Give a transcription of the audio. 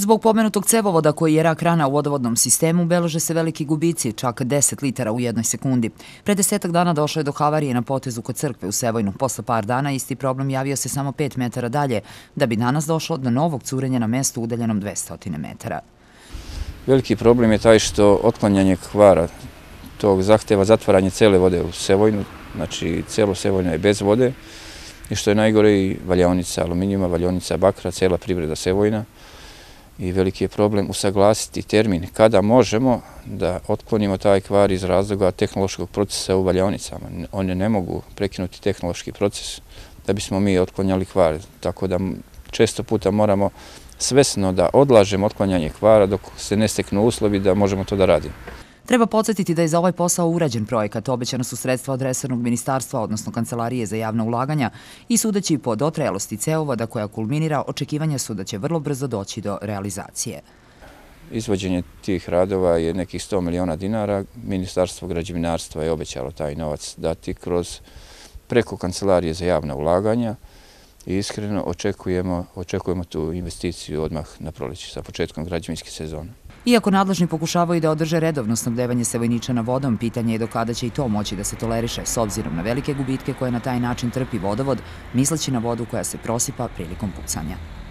Zbog pomenutog cevovoda koji je rak rana u vodovodnom sistemu, beleže se veliki gubici, čak 10 litara u jednoj sekundi. Pre 10 dana došlo je do havarije na potezu kod crkve u Sevojnu. Posle par dana isti problem javio se samo 5 metara dalje, da bi danas došlo do novog curenja na mestu udaljenom 200 metara. Veliki problem je taj što otklanjanje kvara tog zahteva zatvaranje cele vode u Sevojnu, znači celo Sevojno je bez vode i što je najgore i valjaonica aluminijuma, valjaonica bakra, cela privreda Sevojna. I veliki je problem usaglasiti termin kada možemo da otklonimo taj kvar iz razloga tehnološkog procesa u valjaonicama. One ne mogu prekinuti tehnološki proces da bismo mi otklonjali kvar, tako da često puta moramo svesno da odlažemo otklanjanje kvara dok se ne steknu uslovi da možemo to da radimo. Treba podsjetiti da je za ovaj posao urađen projekat, obećana su sredstva od resornog ministarstva, odnosno Kancelarije za javna ulaganja i sudeći po dotrajalosti cevovoda koja kulminira, očekivanja su da će vrlo brzo doći do realizacije. Izvođenje tih radova je nekih 100 miliona dinara. Ministarstvo građevinarstva je obećalo taj novac dati preko Kancelarije za javna ulaganja i iskreno očekujemo tu investiciju odmah na proleće sa početkom građevinske sezone. Iako nadležni pokušavaju da održe redovno snabdevanje Sevojničana vodom, pitanje je do kada će i to moći da se toleriše s obzirom na velike gubitke koje na taj način trpi vodovod, misleći na vodu koja se prosipa prilikom pucanja.